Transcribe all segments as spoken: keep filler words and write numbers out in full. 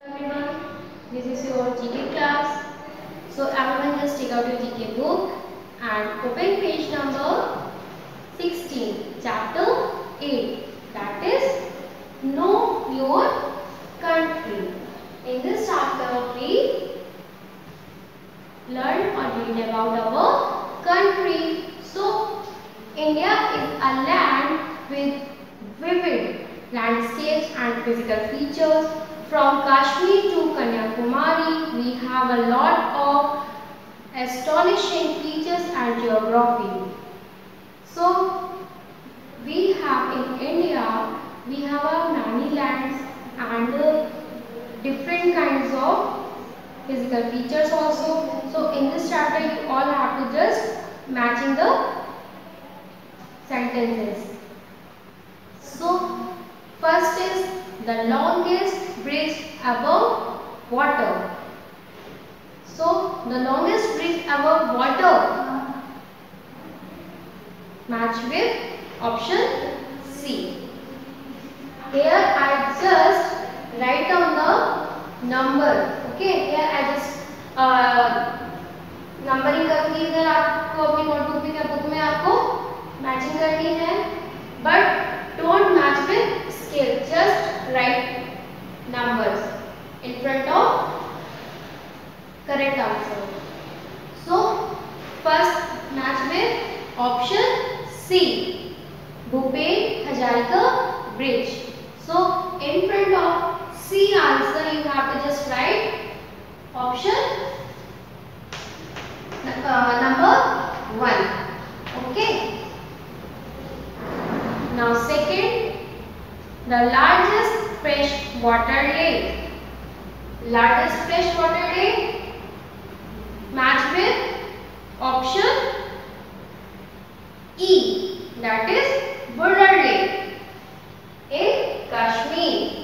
Everyone, this is your G K class. So everyone just take out your G K book and open page number sixteen, chapter eight, that is Know Your Country. In this chapter we learn or read about our country. So India is a land with vivid landscapes and physical features. From Kashmir to Kanyakumari, we have a lot of astonishing features and geography. So, we have in India, we have a many lands and uh, different kinds of physical features also. So, in this chapter, you all have to just matching the sentences. So, first is the longest bridge above water. So, the longest bridge above water match with option C. Here I just write down the number. Okay, here I just uh, numbering करके इधर आपको अपनी notebook में या book में आपको matching करनी है, but don't match with scale. Just write numbers in front of correct answer. So first match with option C, Bhupen Hazarika Bridge. So in front of C answer you have to just write option uh, number one. Okay. Now second, the largest freshwater lake. Largest freshwater lake match with option E, that is Buller Lake in Kashmir.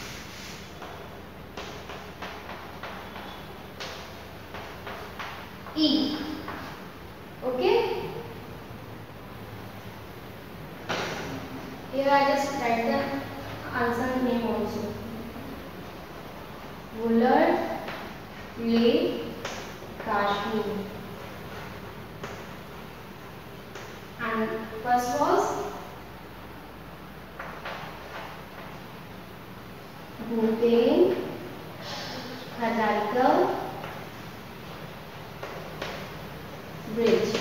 E. Okay. Here I just write the answer name also. Buller Lake, Kashmir. And first was Bhupen Hazarika Bridge.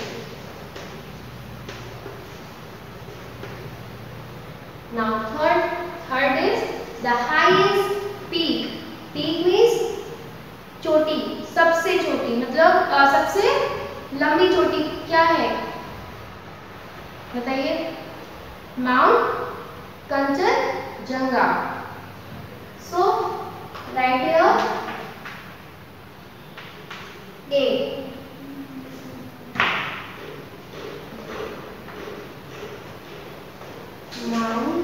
Now third, third is the highest peak. Peak means चोटी, सबसे चोटी मतलब आ, सबसे लंबी चोटी क्या है बताइए? Mount Kangchenjunga. So right here A. Mount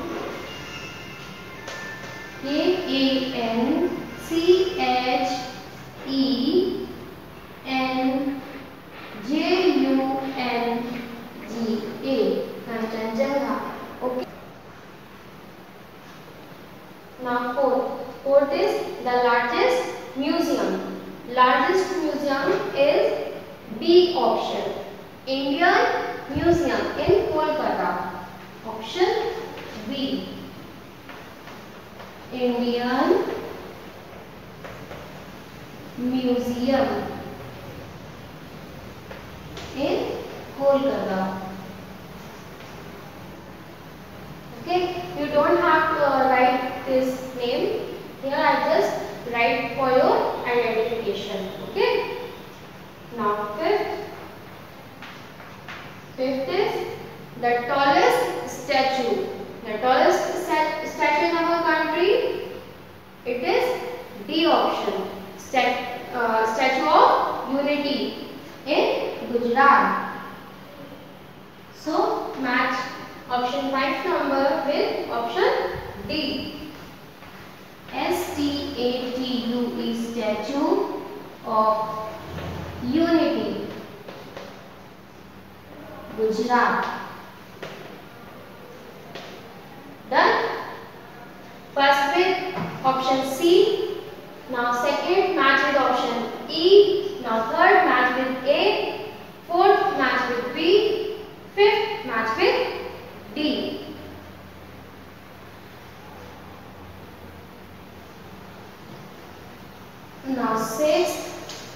K A N C H E N J U N G A, Kanchenjunga. Okay. Now fourth. Fourth is the largest museum. Largest museum is B option. Indian Museum in Kolkata. Option B. Indian Museum in Kolkata. Okay, you don't have to uh, write this name. Here I just write for your identification. Okay. Now fifth. Fifth is the tallest statue. The tallest stat statue in our country. It is D option. Stat uh, Statue of Unity in Gujarat. So match option five number with option D. S T A T U E, Statue of Unity, Gujarat. Done. First with option C, Now second match with option E. Now third match with A. Fourth match with B. Fifth match with D. Now sixth.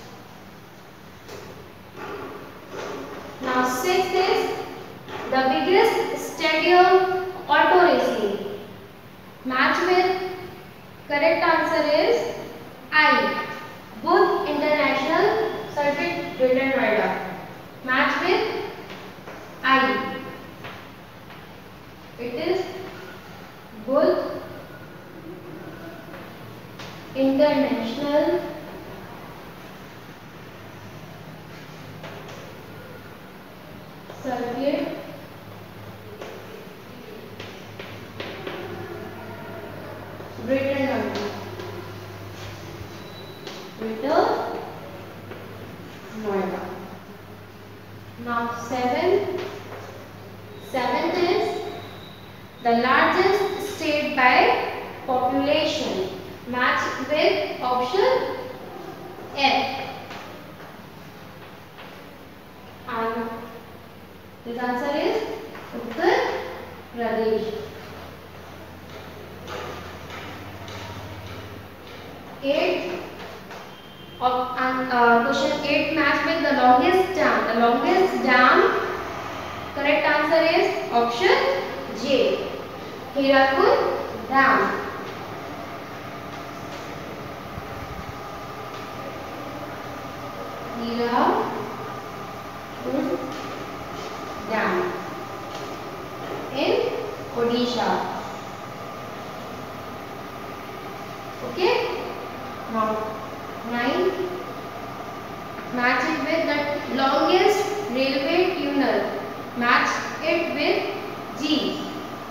Now sixth is the biggest stadium auto racing. Match with correct answer is I. Buddh International Circuit, Greater Noida. Match with I. It is Buddh International Circuit, Greater Noida. Greater Noida. Now seven. Seventh is the largest state by population. Match with option F. And this answer is Uttar Pradesh. Eight. Of, and, uh, question eight match with the longest dam. The longest dam. Correct answer is option J. Hirakud Dam. Hirakud Dam in Odisha. Okay. Now nine. Match it with the longest railway tunnel. Match it with G.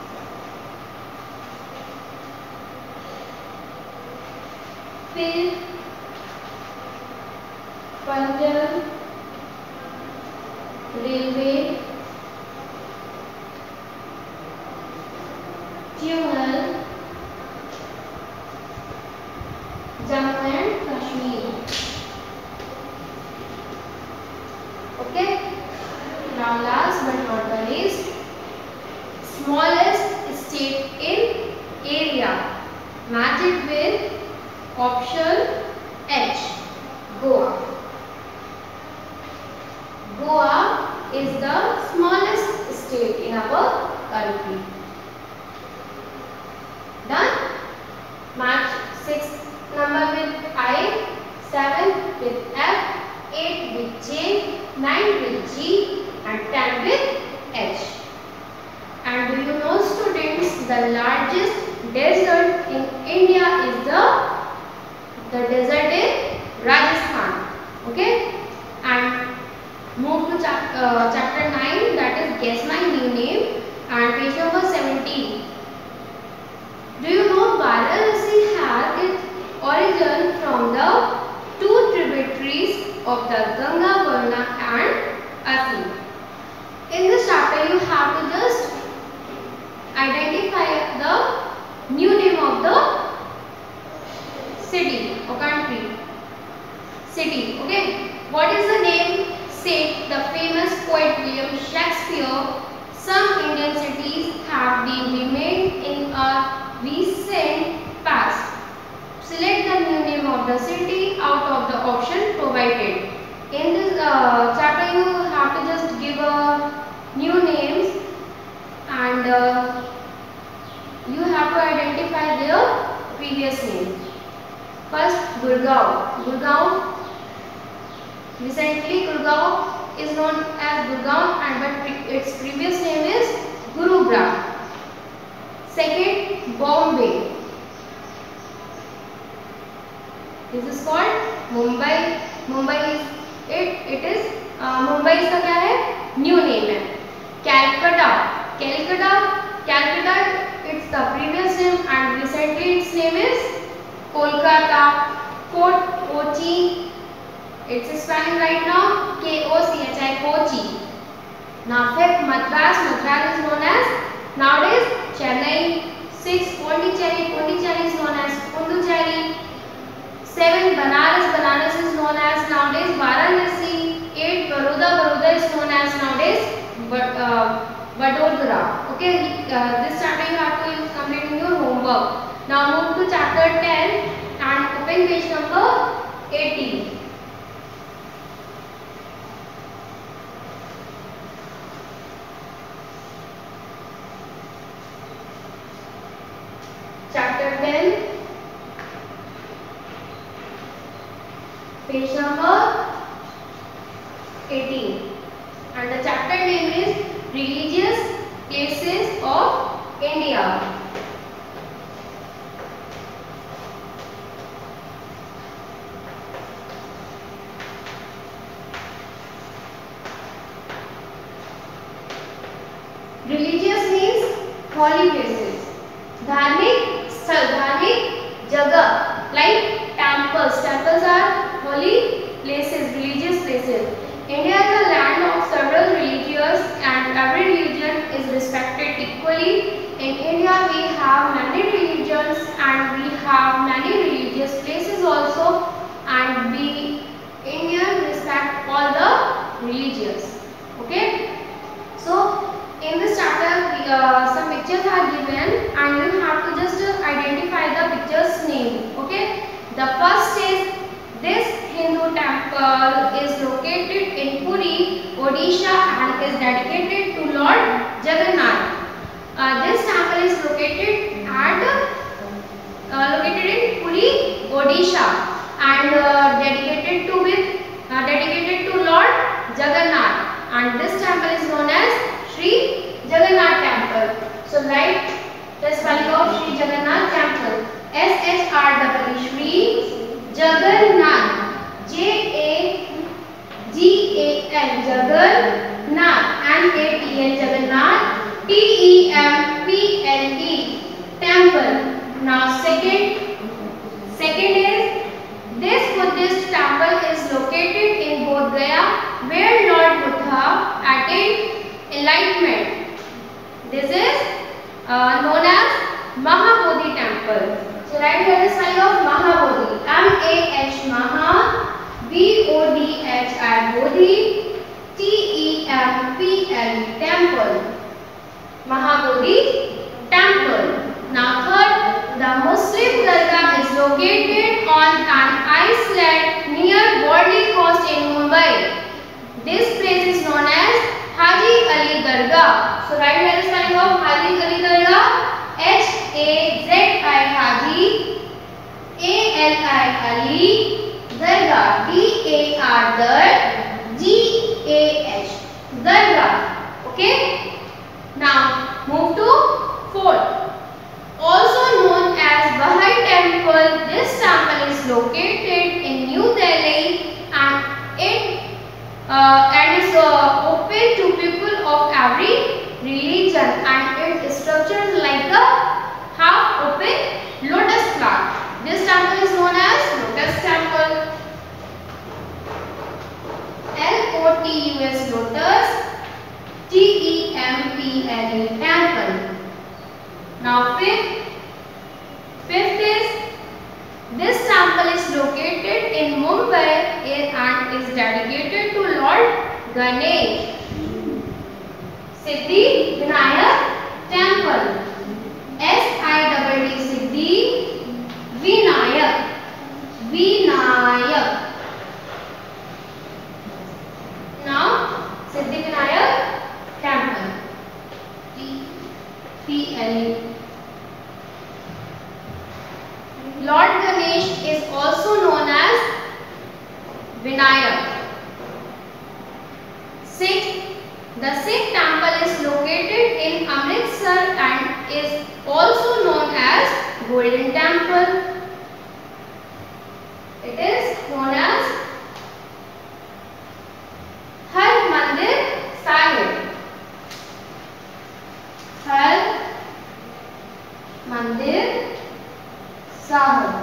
Fill Punjab Railway Tunnel, Jammu and Kashmir. Okay. Now last but not the least, smallest state in area. Match it with option H. Goa. Goa is the smallest state in our country. Done? Match six number with I, seven with F, eight with J, nine with G and ten with H. And do you know students, the largest desert in India is the the desert in Rajasthan. Okay? And move to chap uh, chapter nine, that is guess my new name, and page number seventeen. Do you know Varanasi has its origin from the two tributaries of the Ganga, Varna and Asi. In this chapter you have to just identify the new name of the city or country. City, okay. What is the name? Said the famous poet William Shakespeare. Some Indian cities have been remained in a recent past. Select the new name of the city out of the option provided. In this uh, chapter you have to just give a new names and uh, you have to identify their previous name. First, Gurgaon. Gurgaon. Recently, Gurgaon is known as Gurgaon, and but pre its previous name is Gurugram. Second, Bombay. This is called Mumbai. Mumbai is it. It is uh, Mumbai is the क्या है? New name है. Calcutta. Calcutta. Calcutta. It's the previous name, and recently its name is Kolkata. Fourth, Kochi. It's spelling right now K O C H I, Kochi. Now fifth, Madras. Madras is known as nowadays Chennai. Sixth, Pondicherry. Pondicherry is known as Pondicherry. Seven, Banaras. Banaras is known as nowadays Varanasi. Eight, Baroda. Baroda is known as nowadays but uh, Vadodara. Okay, uh, this chapter you have to complete in your homework. Now move to chapter ten and open page number eighteen. Chapter ten, page number eighteen, and the chapter name is Religious Places of India. Religious means holy places. Dharmic स्थल, धार्मिक जगह, like temples. Temples are holy places, religious places. India is a land of several religions and every religion is respected equally. In India we have many religions and we have many religious places also, and we Indians respect all the religions. Okay. So in this chapter, we, uh, some pictures are given and you have to just uh, identify the picture's name. Okay. The first is this Hindu temple is located in Puri, Odisha, and is dedicated to Lord Jagannath. Uh, this temple is located at uh, located in Puri, Odisha, and uh, dedicated to with uh, dedicated to Lord Jagannath. And this temple is known as Sri Jagannath Temple. So write the spelling of Sri Jagannath Temple. S H R E Sri Jagannath. J A G A N Jagannath. N A T N Jagannath. T E M P L E Temple. Now second, second is this Buddhist temple is located in Bodh Gaya, where Lord Buddha attained enlightenment. This is uh, known as Mahabodhi temple. So write here the spelling of Mahabodhi. M A H Maha, B O D H I Bodhi, T E M P L E temple. Mahabodhi temple. Now third, the Muslim Dargah is located on an island near Worli Coast in Mumbai. This place is known as Haji Ali Dargah. So write here the spelling of Haji Ali Dargah. H A Z I Haji, A L I Ali, Dargah, D A R Dar, G A H, Dargah. Okay. Now move to fourth. Also known as Bahai Temple, this temple is located in New Delhi and it uh, and is uh, open to people of every religion, and its structure is like a half open lotus plant. This temple is known as Lotus Temple. L O T U S Lotus, T E M P L E Temple. Now fifth, fifth is this temple is located in Mumbai and is dedicated to Lord Ganesh. Siddhi Vinayak Temple. S I D D Siddhi Vinayak. Vinayak. Now Siddhi Vinayak Temple. T P L E. Lord Ganesh is also known as Vinayak. Sixth, the Sikh temple is located in Amritsar and is also known as Golden Temple. It is known as Har Mandir Sahib. Har Mandir Sahib.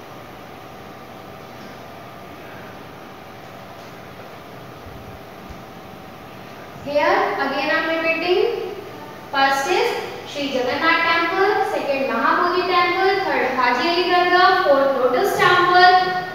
Here again I am repeating. First is Sri Jagannath Temple, second Mahabodhi Temple, third Haji Ali Dargah, fourth Lotus Temple,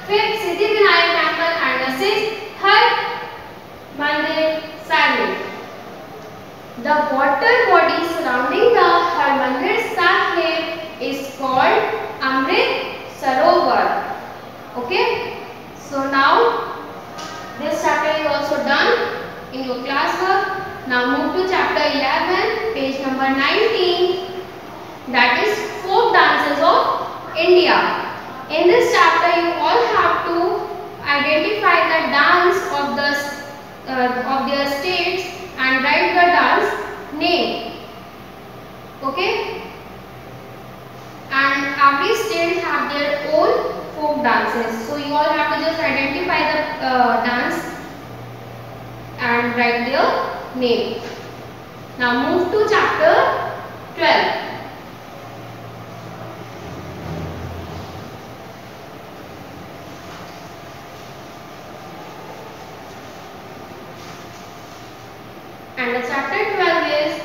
The water body surrounding the Harmandir Sahib is called Amrit Sarovar. Okay. So now this chapter is also done in your classwork. Now move to chapter eleven, page number nineteen. That is folk dances of India. In this chapter, you all have to identify the dance of the uh, of their states and write the dance name. Okay. And every state have their own folk dances. So you all have to just identify the uh, dance and write their name. Now move to chapter twelve. And the chapter twelve is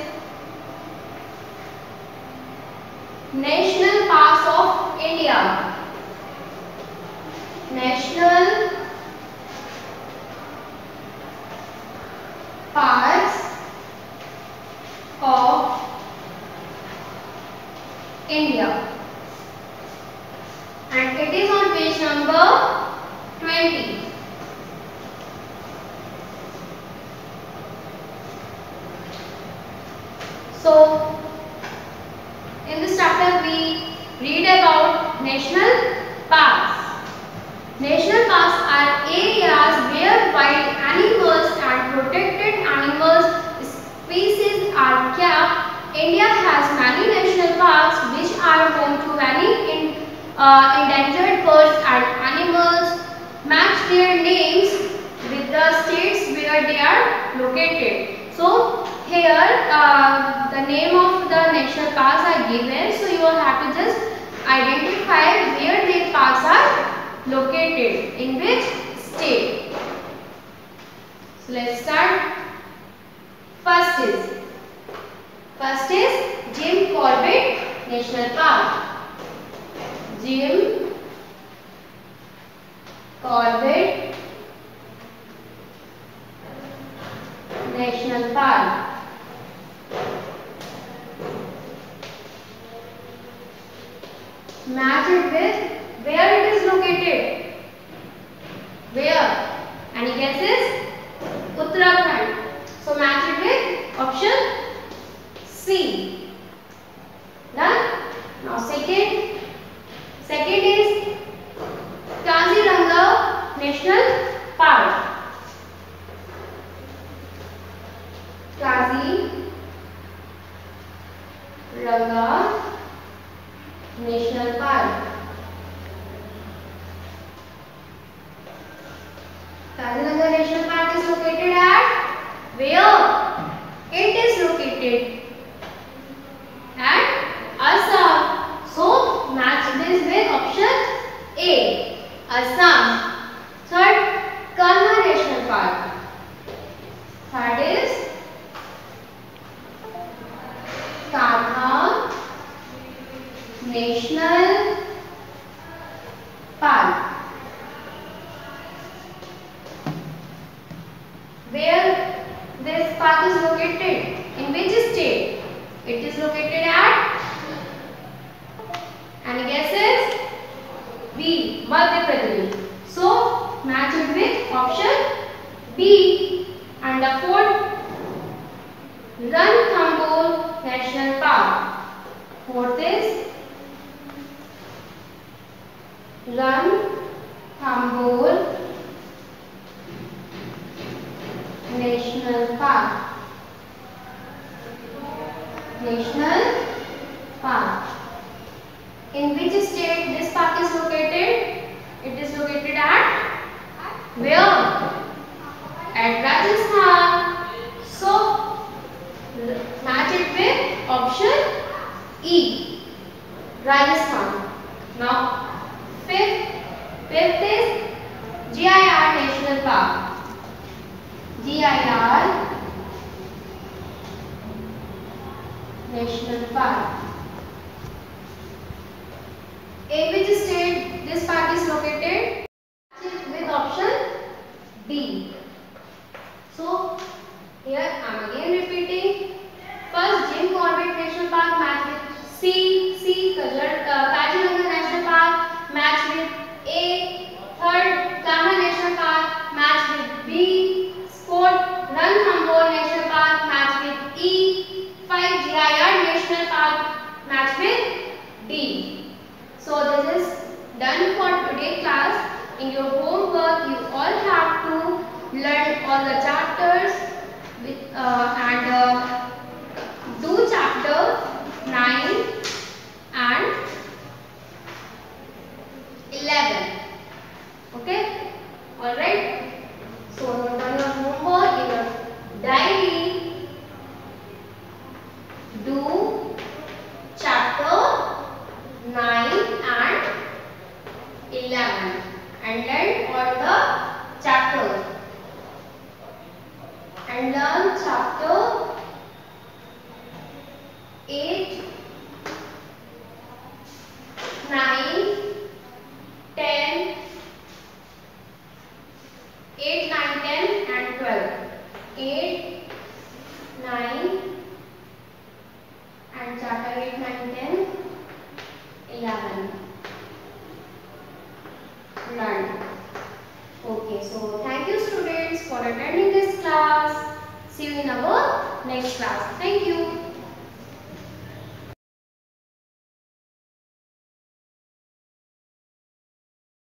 National Parks of India. National Parks of India. And it is on page number twenty. So, in this chapter we read about national parks. National parks are areas where wild animals and protected animals species are kept. India has many national parks which are home to many in, uh, endangered birds and animals. Match their names with the states where they are located. So, here uh, the name of the national parks are given, so you will have to just identify where the parks are located, in which state. So let's start. First is first is Jim Corbett National Park. Jim Corbett National Park. Match it with where it is located. Where? Any guesses? Uttarakhand. So match it with option C. Done? Now second. Second is Kaziranga National Park. Kaziranga National Park. Kaziranga National Park is located at where? It is located at Assam. So match this with option A, Assam. Third, Kanha National Park. Third is Kanha National Park. Where this park is located? In which state? It is located at, any guesses? B, Madhya Pradesh. So match it with option B. And the fourth, Ranthambore National Park. Fourth is Ranthambore National Park. National Park. In which state this park is located? It is located at where? At Rajasthan. So match it with option E, Rajasthan. Now fifth, fifth is G I R National Park. G I R National Park. In which state this park is located? With option D. So here I am again repeating. D. So this is done for today class. In your homework, you all have to learn all the chapters with, uh, and uh, do chapter nine and eleven. Okay? Alright? So note down your homework in your diary. Do chapter nine and eleven and learn all the chapters. And learn chapter eight, nine, ten, eight, nine, ten and twelve. eight, nine and chapter eight, nine, ten, eleven. Learn. Okay, so thank you students for attending this class. See you in our next class. Thank you.